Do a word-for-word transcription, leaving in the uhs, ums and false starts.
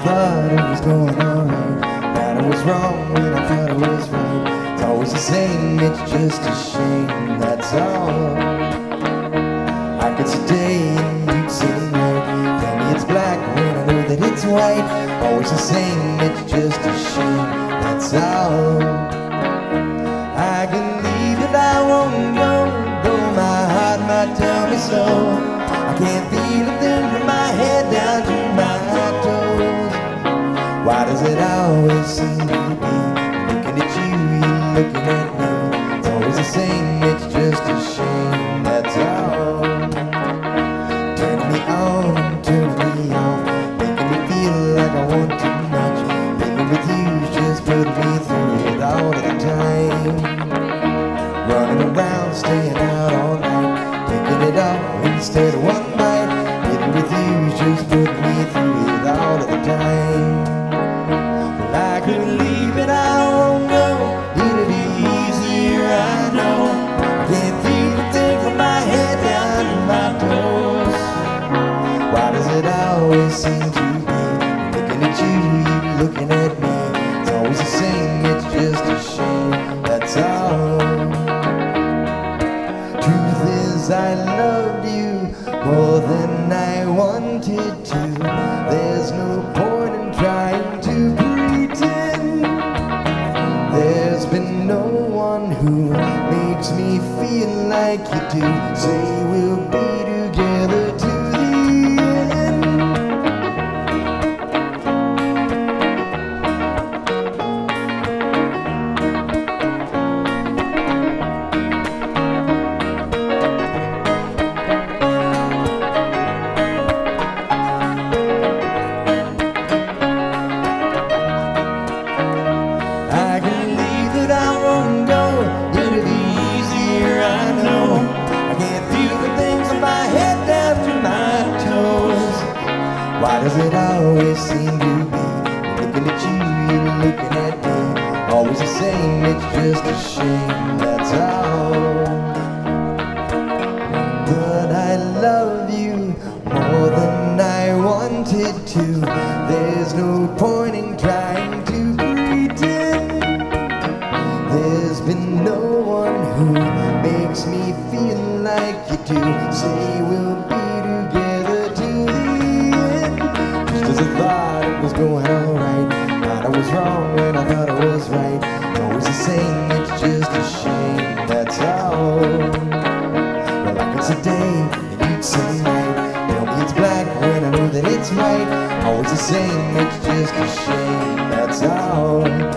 thought it was going alright, that I was wrong when I thought I was right. It's always the same, it's just a shame, that's all. I could stay and you'd say night, tell me it's black when I know that it's white. Always the same, it's just a shame, that's all. I can leave it, I won't go, though my heart might tell me so. I can't feel a thing from my head down to my toes. Why does it always seem to be looking at you, you looking at me? It's always the same, it's just a shame, that's all. Turning me on and turning me off, making me feel like I want too much. Living with you's just putting me through it all the time. Running around, staying out all night, taking it all instead of one night. Living with you's just putting me through it all the time. Well, I could leave it, I won't go. It'll be easier, I know. I can't feel a thing from my head down to my toes. Why does it always seem to be looking at you, you looking at me? It's always the same, it's just a shame, that's all. Truth is, I loved you more than I wanted to. There's no point in trying to pretend. There's been no one who makes me feel like you do. Say we'll be together to the end. I can leave it, I won't go. It'll be easier, I know. I can't feel the things in my head down to my toes. Why does it always seem to be looking at you, you looking at me? Always the same, it's just a shame, that's all. But I love you more than I wanted to. There's no point in trying to pretend. There's been no one who makes me feel like you do. Say we'll be together to the end. Just as I thought it was going alright, thought I was wrong when I thought I was right. It's always the same, it's just a shame, that's all. Well, I could say day and you'd say night, tell me it's black when I know that it's white. Always the same, it's just a shame, that's all.